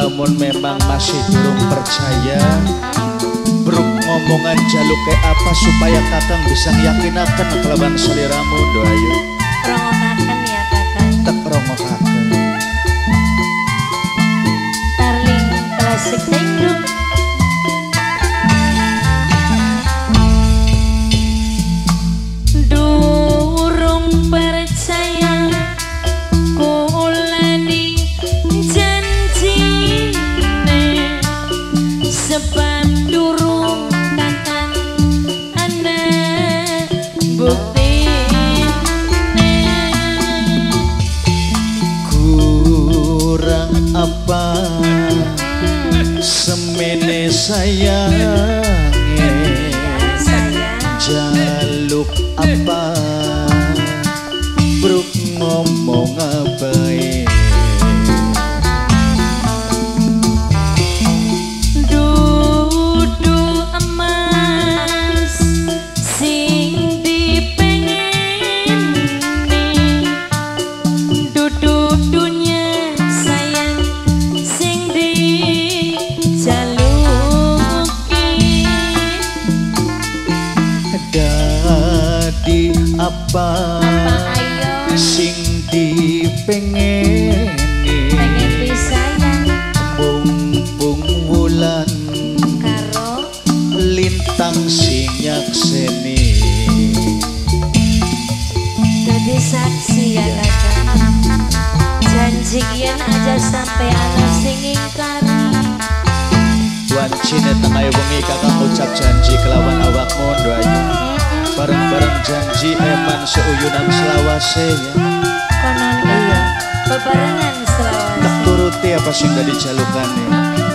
lamun memang masih belum percaya, Bruk ngomongan jaluk kayak apa supaya kakang bisa yakinakan kelaban seliramu doayu. Rongokaken ya kakang. Tak rongokaken. Darling klasik dangdut. Durung percaya kulani janjine sebab durung kakang ana buktine. Kurang apa semene sayange, jaluk apa Bruk ngomong apae. Dudu emas sing dipengeni, dudu dunya sayang sing dijaluki. Dadi apa Ayo sing dipengeni, pengen disayang mumpung wulan karo lintang sing nyakseni. dadi saksi ya kakang. Janji kian aja sampai ana sing ingkari. Wancine tengah wengi kakang ucap janji kelawan awakmu doayu. Bareng-bareng janji eman seuyunan selawase ya. Konon kaya bebarengan Tak selawase. turuti apa sing gak dijalukane.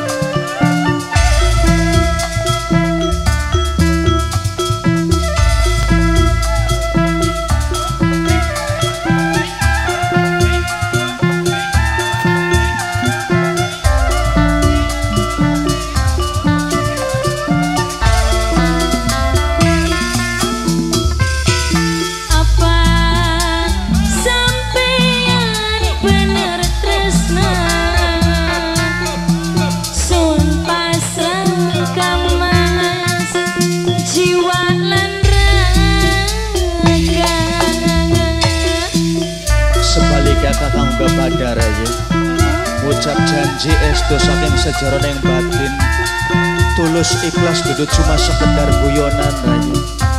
Apa sampeyan bener tresna sun pasrah kamas jiwa lan raga. Sebaliknya kakang gak badar aja. Ucap janji estu saking sejaran yang batin, tulus ikhlas duduk cuma sekedar guyonan aja.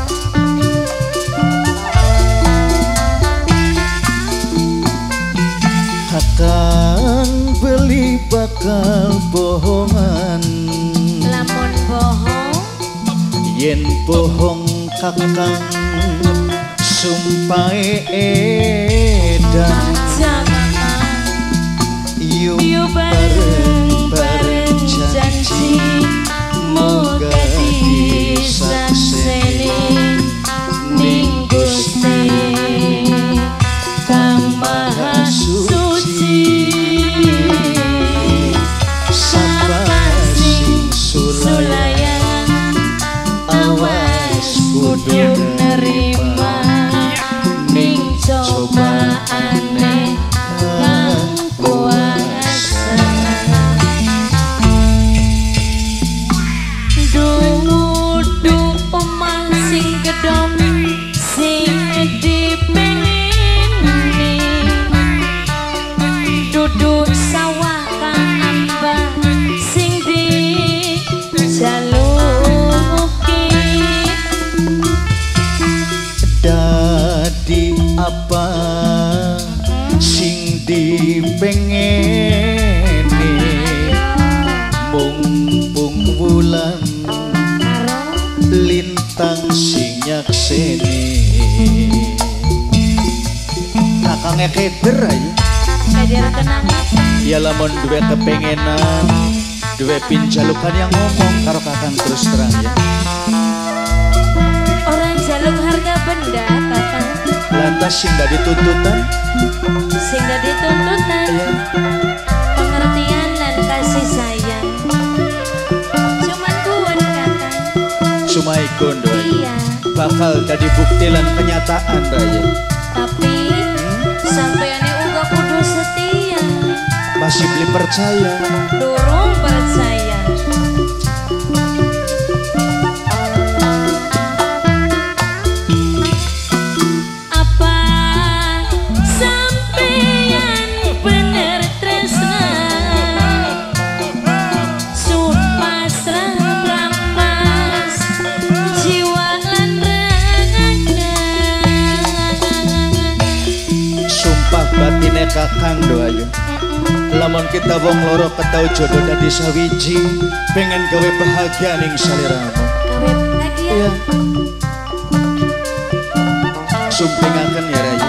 Kakang beli bakal bohongan, Lamun bohong yen bohong kakang sumpah edan. jangan Yuk Yuk bareng-bareng janji moga disakseni ning Gusti Kang Maha Suci. Sapa sing sulayan awas kudu nerima ning cobaane kang kuasa. Dudu omah sing gedhong sing dipengeni, dudu sawah kang ambah sing dijaluki. Dadi apa sing dipengeni, mumpung wulan Karo lintang sing nyakseni. Kakangnya keder aja. kadir kenangan Ya lamun duwe kepengenan, duwe pinjalukan yang ngomong karo kakang terus terang ya. orang jaluk harga benda kakang Lantas sing gak dituntutan sehingga dituntutan ya. pengertian dan kasih sayang. Cuman kuat kakang. Cuma ikun doa Iya, bakal jadi bukti lan kenyataan raya. tapi sampeyan uga kudu setia. masih belum percaya. Durung percaya. Apa sampeyan bener tresna supasrah rampas jiwa lan raga. Sumpah batine kakang doayu, lamun kita wong loro ketau jodoh dadi sawiji, pengen gawe bahagia ning saliramu. Gawe bahagia. Iya. Sumpingaken ya Rayu.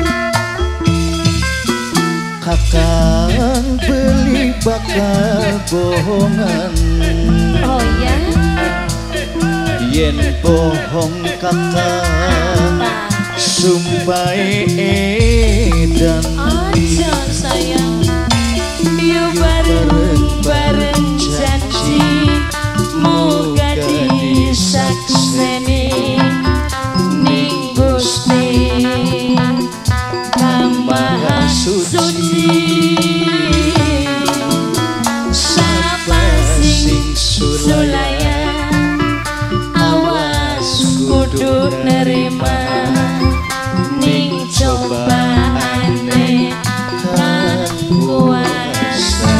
Kakang beli bakal bohongan. Oh ya. Yen bohong kakang sumpah edan. Aja sayang, yuk bareng-bareng janji muga disakseni ning Gusti Kang Maha Suci. Sapa sing sulaya awas kudu nerima ning cobaane kang kuasa.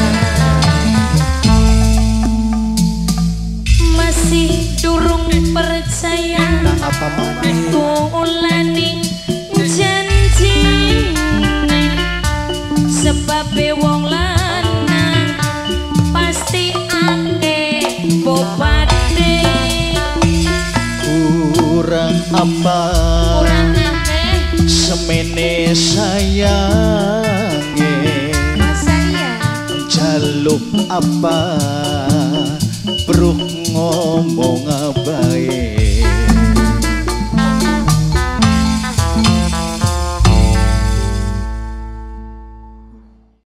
Masih durung percaya Apa maneh kulani janji sebab wong lanang pasti akeh bobate. kurang apa Kurang akeh semene sayange, masa ya. jaluk apa bruh ngomong bae.